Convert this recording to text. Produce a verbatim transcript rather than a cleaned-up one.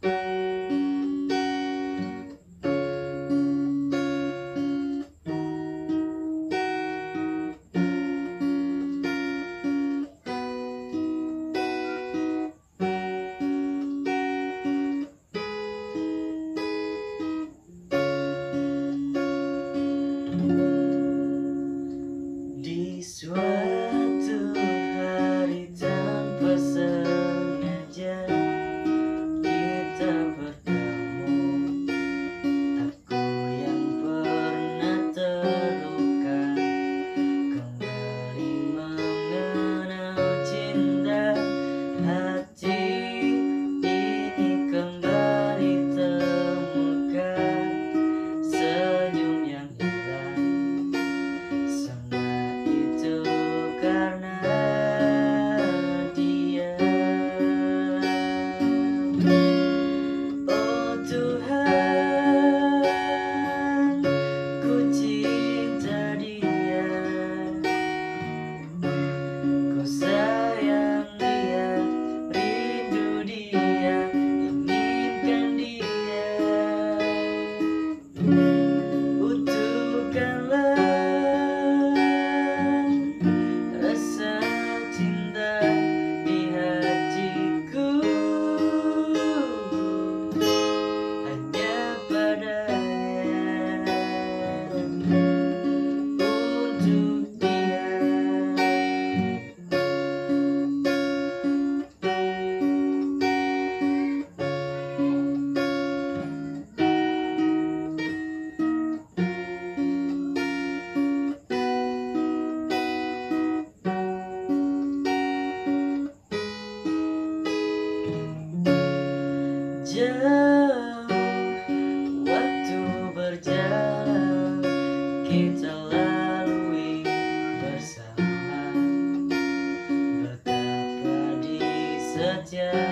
Di suatu hari tanpa sengaja kita bertemu. Aku yang pernah terluka kembali mengenal cinta. Hati ini kembali temukan senyum yang hilang. Semua itu karena dia. Oh Tuhan, ku cinta dia, ku sayang dia, rindu dia, inginkan dia. Utuhkanlah rasa cinta di hatiku, hanya padanya, untuk dia. Jauh waktu berjalan, kita lalui bersama. Betapa di setiap